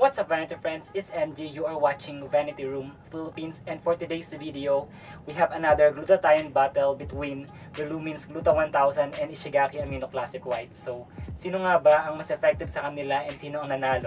What's up, Vanity Friends? It's MJ. You are watching Vanity Room Philippines, and for today's video, we have another glutathione battle between Relumins Gluta 1000 and Ishigaki Amino Classic White. So, sino nga ba ang mas effective sa kanila and sino ang nanalo?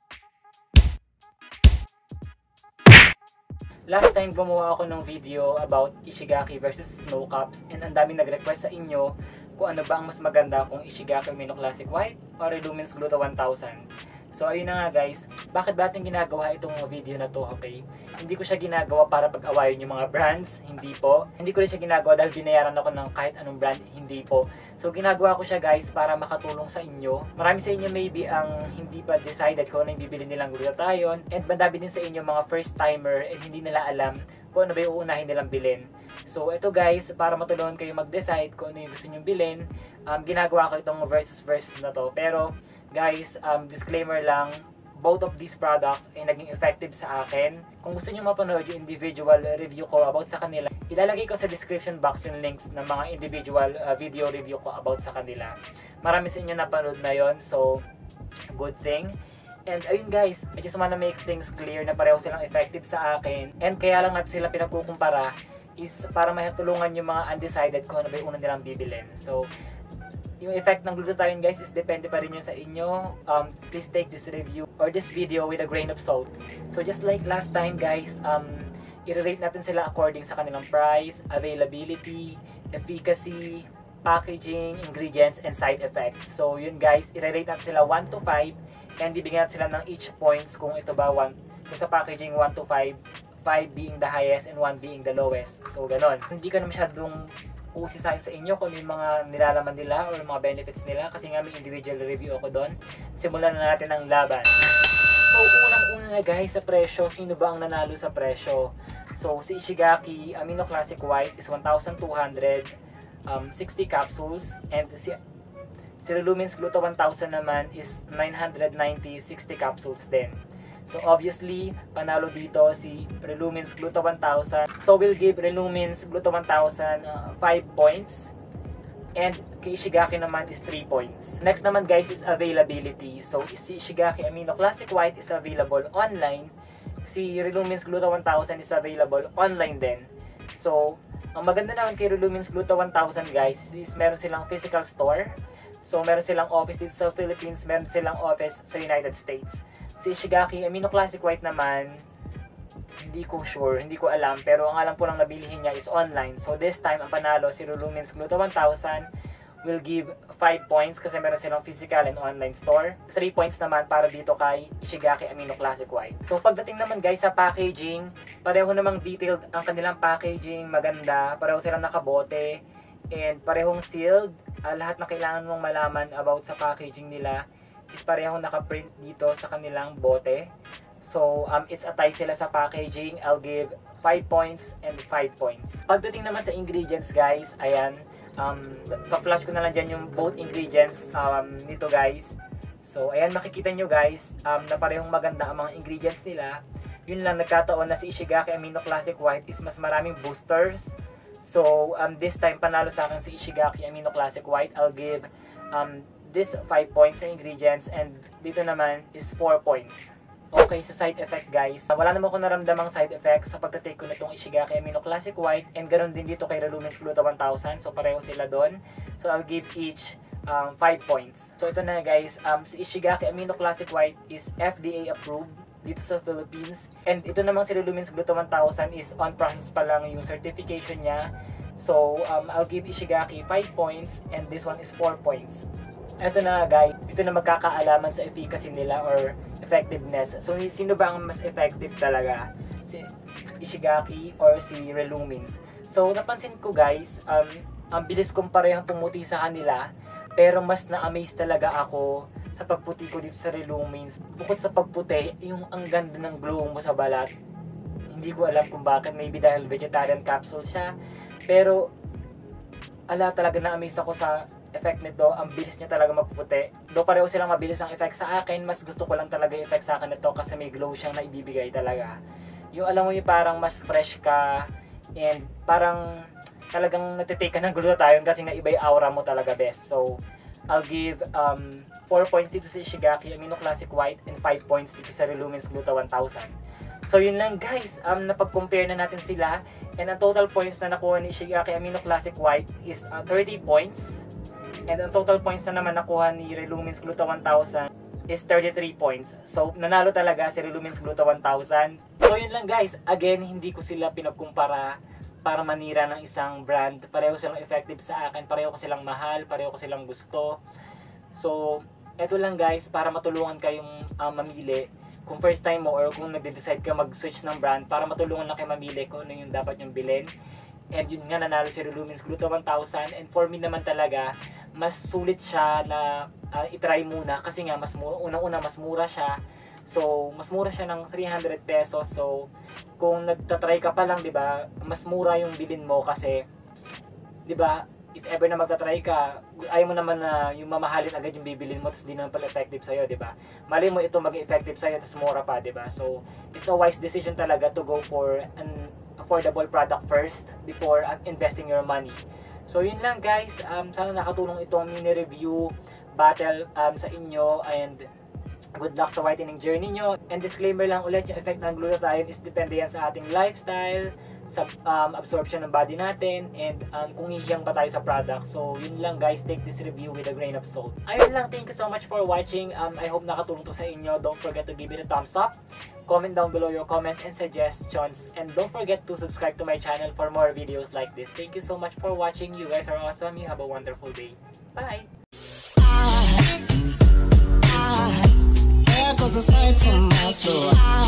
Last time gumawa ako ng video about Ishigaki versus Snow Caps, and ang daming nag-request sa inyo kung ano ba ang mas maganda, kung Ishigaki Amino Classic White o Relumins Gluta 1000. So ayun na nga guys, bakit ba natin ginagawa itong video na to, okay? Hindi ko siya ginagawa para pag-awayin yung mga brands, hindi po. Hindi ko rin siya ginagawa dahil binayaran ako ng kahit anong brand, hindi po. So ginagawa ko siya guys para makatulong sa inyo. Marami sa inyo maybe ang hindi pa decided kung ano yung bibili nilang glutathione, and madami din sa inyo mga first timer and hindi nila alam kung ano ba yung uunahin nilang bilhin. So ito guys, para matulungan kayo mag-decide kung ano yung gusto nyo bilhin, ginagawa ko itong versus na to. Pero guys, disclaimer lang, both of these products ay naging effective sa akin. Kung gusto nyo mapanood yung individual review ko about sa kanila, ilalagay ko sa description box yung links ng mga individual video review ko about sa kanila. Marami sa inyo napanood na yon, so good thing. And ayun guys, I just wanna make things clear na pareho silang effective sa akin, and kaya lang natin sila pinagkukumpara is para matulungan yung mga undecided kung ano ba yung unang nilang bibilin. So yung effect ng glutathione guys is depende pa rin yun sa inyo. Please take this review or this video with a grain of salt. So just like last time guys, i-rate natin sila according sa kanilang price, availability, efficacy, packaging, ingredients, and side effects. So yun guys, i-rate natin sila 1 to 5, and bibigyan natin sila ng each points kung ito ba 1, kung sa packaging 1 to 5, 5 being the highest and 1 being the lowest. So ganon. Hindi ka na masyadong usisahin sa inyo kung yung mga nilalaman nila or mga benefits nila, kasi nga may individual review ako doon. Simulan na natin ang laban. So unang-una na guys, sa presyo, sino ba ang nanalo sa presyo? So si Ishigaki Amino Classic White is 1,260 capsules, and si Relumins Gluta 1000 naman is 990 60 capsules din. So obviously, panalo dito si Relumins Gluta 1000. So we'll give Relumins Gluta 1000 5 points. And kay Ishigaki naman is 3 points. Next naman guys is availability. So si Ishigaki Amino Classic White is available online. Si Relumins Gluta 1000 is available online din. So ang maganda naman kay Relumins Gluta 1000 guys is meron silang physical store. So meron silang office dito sa Philippines, meron silang office sa United States. Si Ishigaki Amino Classic White naman, hindi ko sure, hindi ko alam, pero ang alam po lang nabilihin niya is online. So this time, ang panalo si Relumins Gluta 1000 will give 5 points kasi meron silang physical and online store. 3 points naman para dito kay Ishigaki Amino Classic White. So pagdating naman guys sa packaging, pareho namang detailed ang kanilang packaging, maganda, pareho silang nakabote, and parehong sealed. Lahat na kailangan mong malaman about sa packaging nila is parehong nakaprint dito sa kanilang bote. So, it's a tie sila sa packaging. I'll give 5 points and 5 points. Pagdating naman sa ingredients guys, ayan, pa-flash ko na lang dyan yung both ingredients nito guys. So, ayan, makikita nyo guys, na parehong maganda ang mga ingredients nila. Yun lang, nagkataon na si Ishigaki Amino Classic White is mas maraming boosters. So, this time, panalo sa akin si Ishigaki Amino Classic White. I'll give this 5 points sa ingredients, and dito naman is 4 points. Okay, sa side effect guys, wala naman ko naramdamang side effects sa pagtatake ko nitong Ishigaki Amino Classic White, and ganoon din dito kay Relumins Gluta 1000. So pareho sila doon. So I'll give each 5 points. So ito na guys, si Ishigaki Amino Classic White is FDA approved dito sa Philippines, and ito namang si Relumins Gluta 1000 is on process pa lang yung certification niya. So I'll give Ishigaki 5 points, and this one is 4 points. Ito na guys, ito na magkakaalaman sa efficacy nila or effectiveness. So sino ba ang mas effective talaga? Si Ishigaki or si Relumins? So napansin ko guys, ang bilis kong parehang pumuti sa kanila, pero mas na-amaze talaga ako sa pagputi ko dito sa Relumins. Bukod sa pagputi, yung ang ganda ng glow mo sa balat. Hindi ko alam kung bakit, maybe dahil vegetarian capsule siya, pero talaga na-amaze ako sa effect nito. Ang bilis niya talaga magpuputi. Do pareho silang mabilis ang effect sa akin, mas gusto ko lang talaga yung effect sa akin nito kasi may glow siyang naibibigay talaga. Yung alam mo yung parang mas fresh ka, and parang talagang natitake ka ng glutathione kasi nga iba yung aura mo talaga best. So I'll give 4 points dito sa Ishigaki Amino Classic White and 5 points dito sa Relumins Gluta 1000. So yun lang guys, napag-compare na natin sila, and ang total points na nakuha ni Ishigaki Amino Classic White is 30 points. And ang total points na naman nakuha ni Relumins Gluta 1000 is 33 points. So, nanalo talaga si Relumins Gluta 1000. So, yun lang guys. Again, hindi ko sila pinagkumpara para manira ng isang brand. Pareho silang effective sa akin. Pareho ko silang mahal. Pareho ko silang gusto. So, eto lang guys, para matulungan kayong mamili. Kung first time mo or kung nagde-decide ka mag-switch ng brand, para matulungan na kayo mamili kung ano yung dapat nyong bilhin. And yun nga, nanalo si Relumins Gluta 1000. And for me naman talaga, mas sulit siya na itry muna. Kasi nga, unang-una mas mura siya. So, mas mura siya ng 300 pesos. So, kung nagtatry ka pa lang, diba, mas mura yung bilhin mo kasi, diba, if ever na magtatry ka, ayaw mo naman na yung mamahalin agad yung bibilin mo, tapos di naman pala effective sa'yo, diba? Mali mo ito mag-effective sa'yo, tapos mura pa, diba? So, it's a wise decision talaga to go for an affordable product first before investing your money. So yun lang guys, sana nakatulong itong mini review battle sa inyo, and good luck sa whitening journey nyo. And disclaimer lang ulit, yung effect ng glutathione is depende yan sa ating lifestyle, sa absorption ng body natin, and kung hihiyang ba tayo sa product. So yun lang guys, take this review with a grain of salt. Ayun lang, thank you so much for watching. I hope nakatulong to sa inyo. Don't forget to give it a thumbs up. Comment down below your comments and suggestions, and don't forget to subscribe to my channel for more videos like this. Thank you so much for watching. You guys are awesome. You have a wonderful day. Bye! There goes a sight from my soul.